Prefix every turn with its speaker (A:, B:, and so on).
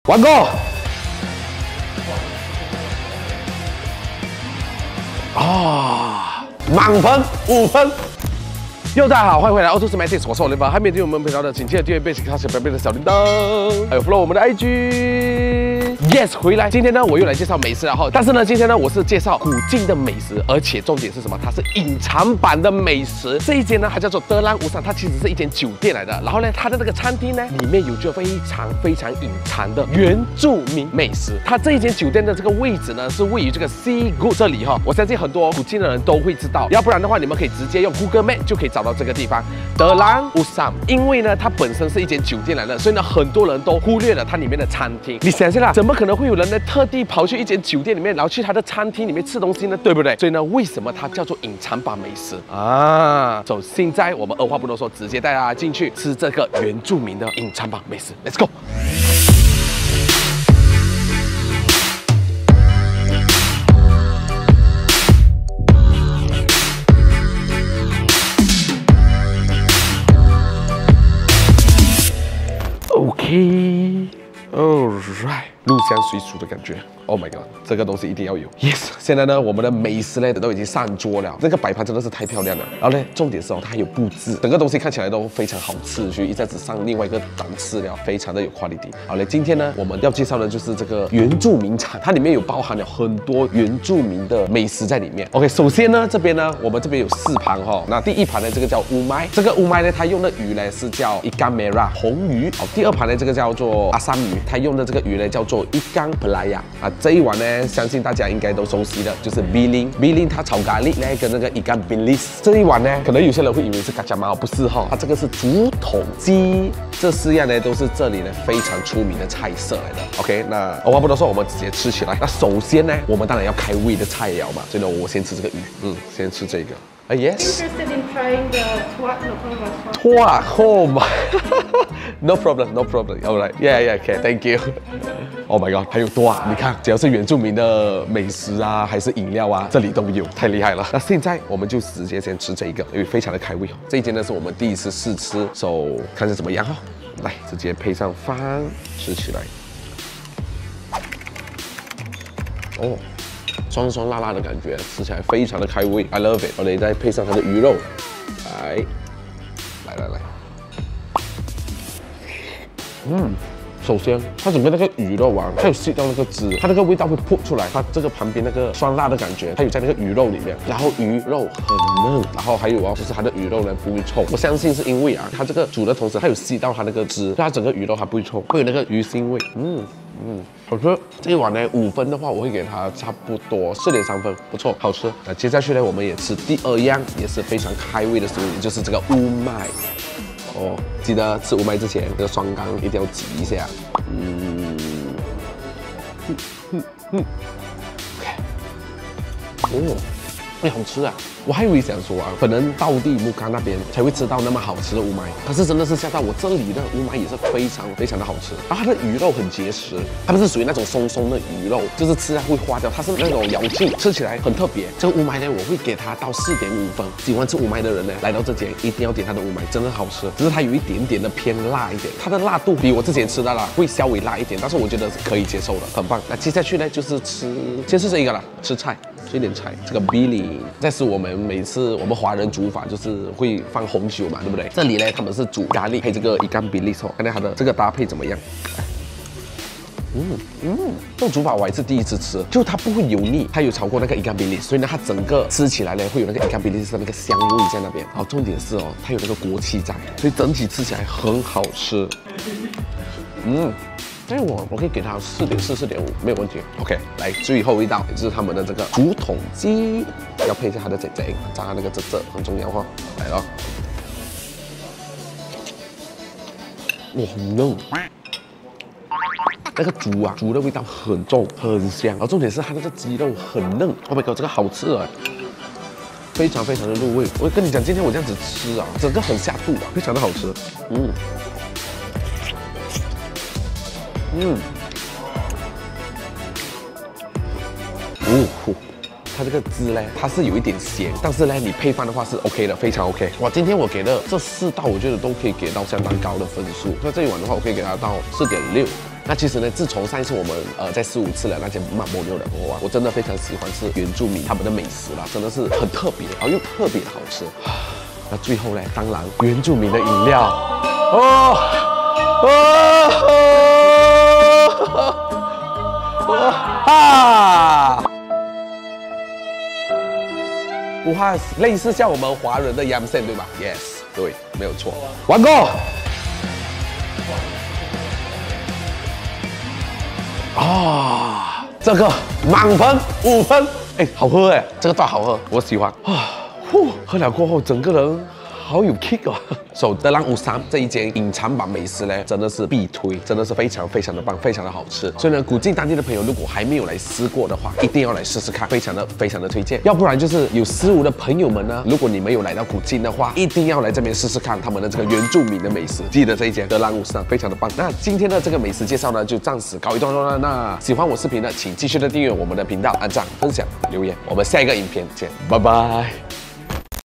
A: 完工。啊，满分5分。 大家好，欢迎回来 Auto Matic， 我是我Oliver。还没订阅我们频道的，请记得订阅并开启旁边的小铃铛，还有 follow 我们的 IG。Yes， 回来。今天呢，我又来介绍美食了哈。但是呢，今天呢，我是介绍古晋的美食，而且重点是什么？它是隐藏版的美食。这一间呢，它叫做德兰乌山，它其实是一间酒店来的。然后呢，它的这个餐厅呢，里面有着非常隐藏的原住民美食。它这一间酒店的这个位置呢，是位于这个 Sea Good 这里哈。我相信很多古晋的人都会知道，要不然的话，你们可以直接用 Google Map 就可以找到这个地方德兰乌山。因为呢，它本身是一间酒店来的，所以呢，很多人都忽略了它里面的餐厅。你想一下啦，怎么可能会有人呢特地跑去一间酒店里面，然后去它的餐厅里面吃东西呢？对不对？所以呢，为什么它叫做隐藏版美食啊？现在我们二话不多说，直接带大家进去吃这个原住民的隐藏版美食 ，Let's go。 OK，Alright， 入乡随俗的感觉。Oh my god， 这个东西一定要有。Yes， 现在呢，我们的美食呢都已经上桌了。这个摆盘真的是太漂亮了。然后呢，重点是哦，它还有布置，整个东西看起来都非常好吃，所以一下子上另外一个档次了，非常的有 quality。好嘞，今天呢，我们要介绍的就是这个原住民餐，它里面有包含了很多原住民的美食在里面。OK， 首先呢，这边呢，我们这边有4盘哈。那第一盘呢，这个叫乌麦，这个乌麦呢，它用的鱼呢是叫ikan merah红鱼。好，第二盘呢，这个叫做阿三鱼，它用的这个鱼呢叫做ikan pelaya啊。这一碗呢，相信大家应该都熟悉的，就是 biling，它炒咖喱呢跟那个ikan bilis。这一碗呢，可能有些人会以为是嘎加猫，不是哈，它这个是竹筒鸡。这4样呢都是这里呢非常出名的菜色来的。OK， 那二话不多说，我们直接吃起来。那首先呢，我们当然要开胃的菜肴嘛，所以呢，我先吃这个鱼，先吃这个。Yes.
B: Interested in trying the tuak local restaurant?
A: Tuak, oh my, no problem, no problem. Alright, yeah, okay, thank you. Oh my god， 还有tuak，你看，只要是原住民的美食啊，还是饮料啊，这里都有，太厉害了。那现在我们就直接先吃这一个，因为非常的开胃。这一间呢是我们第一次试吃，看是怎么样哈。来，直接配上饭，吃起来。哦。酸酸辣辣的感觉，吃起来非常的开胃 ，I love it。然后再配上它的鱼肉，来，首先它整个那个鱼肉啊，它有吸到那个汁，它那个味道会扑出来，它这个旁边那个酸辣的感觉，它有在那个鱼肉里面，然后鱼肉很嫩，然后还有哦，就是它的鱼肉呢不会臭，我相信是因为啊，它这个煮的同时，它有吸到它那个汁，它整个鱼肉它不会臭，会有那个鱼腥味，好吃。这一碗呢5分的话，我会给它差不多4.3分，不错，好吃。那接下去呢，我们也吃第2样，也是非常开胃的食物，也就是这个乌麦。哦，记得吃乌麦之前，这个双缸一定要挤一下。OK， 好吃啊！我还以为想说啊，可能道地木干那边才会吃到那么好吃的乌麦，可是真的是吓到我，这里的乌麦也是非常的好吃。然后它的鱼肉很结实，它不是属于那种松松的鱼肉，就是吃它会化掉，它是那种咬劲，吃起来很特别。这个乌麦呢，我会给它到4.5分。喜欢吃乌麦的人呢，来到这间一定要点它的乌麦，真的好吃。只是它有一点点的偏辣一点，它的辣度比我之前吃的啦会稍微辣一点，但是我觉得是可以接受的，很棒。那接下去呢，就是先吃这一个啦，吃菜。吃一点菜，这个 Billy， 这是我们每次我们华人煮法就是会放红酒嘛，对不对？这里呢，他们是煮咖喱配这个ikan bilis，看看它的这个搭配怎么样？这种煮法我还是第一次吃，就它不会油腻，它有炒过那个ikan bilis，所以呢，它整个吃起来呢会有那个ikan bilis的那个香味在那边。好，重点是哦，它有那个锅气在，所以整体吃起来很好吃。所以我可以给它4.4、4.5，没有问题。OK， 来最后一道，也就是他们的这个竹筒鸡，要配一下它的仔仔，炸那个褶很重要哈。来了，哇，很嫩。那个猪啊，猪的味道很重，很香。然后重点是它那个鸡肉很嫩。Oh my god， 这个好吃啊！非常的入味。我跟你讲，今天我这样子吃啊，整个很下肚啊，非常的好吃。它这个汁呢，它是有一点咸，但是呢，你配饭的话是 OK 的，非常 OK。哇，今天我给的这4道，我觉得都可以给到相当高的分数。那这一碗的话，我可以给它到4.6。 那其实呢，自从上一次我们在45吃了那间马波牛了过后啊，我真的非常喜欢吃原住民他们的美食啦，真的是很特别，然后又特别的好吃。那最后呢，当然原住民的饮料不怕类似像我们华人的 yam sen 对吧 ？Yes， 对，没有错。完工。这个满分5分，哎，好喝哎，这个饭好喝，我喜欢啊。喝了过后，整个人好有 kick 啊！德朗53这一间隐藏版美食呢，真的是必推，真的是非常非常的棒，非常的好吃。所以呢，古晋当地的朋友如果还没有来试过的话，一定要来试试看，非常的推荐。要不然就是有15的朋友们呢，如果你没有来到古晋的话，一定要来这边试试看他们的这个原住民的美食。记得这一间德朗53非常的棒。那今天的这个美食介绍呢，就暂时告一段落了。那喜欢我视频的，请继续的订阅我们的频道，按赞、分享、留言。我们下一个影片见，拜拜。